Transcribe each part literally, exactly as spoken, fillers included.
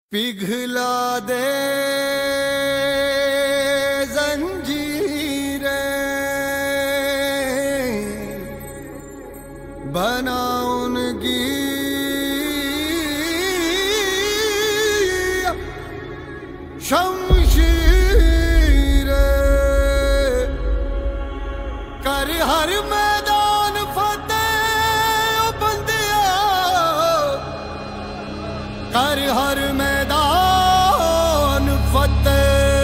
पिघला दे जंजीरें, बना उनकी शमशीरें, कर हर मैदान फतेह बंदिया, कर हर मैदान फतेह।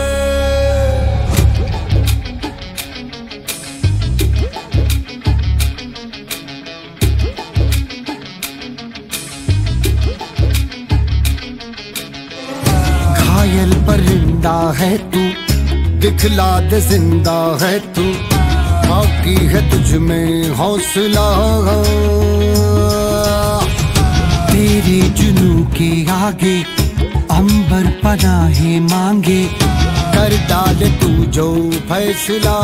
घायल परिंदा है तू, दिखला दे जिंदा है तू, बाकी है तुझ में हौसला। तेरे जुनू के आगे अंबर पनाहे मांगे, कर डाल तू जो फैसला।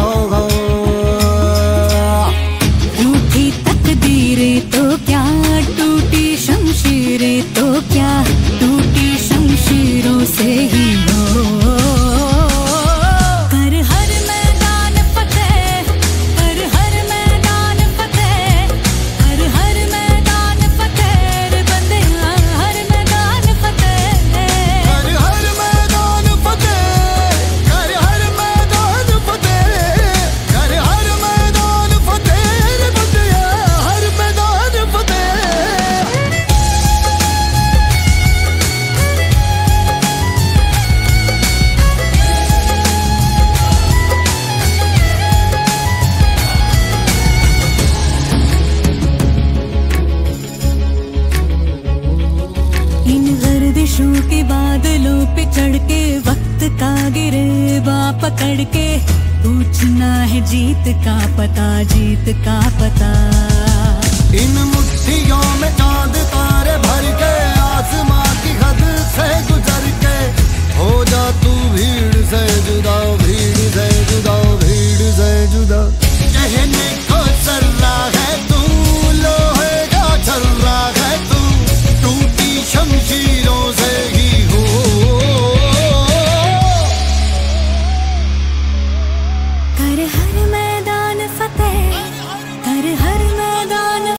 रूठी तकदीरें तो क्या, टूटी शमशीरें तो क्या, टूटी शमशीरों से ही हो। कर हर मैदान फतेह, कर हर मैदान फतेह, कर हर मैदान फतेह रे बंदिया, हर मैदान फतेह, कर हर मैदान फतेह, कर हर मैदान फतेह, कर हर मैदान फतेह रे बंदिया, हर मैदान फतेह। इन गर्दिशों के बादलों पे चढ़ के, वक्त का गिरेबा पकड़ के, पूछना है जीत का पता, जीत का पता।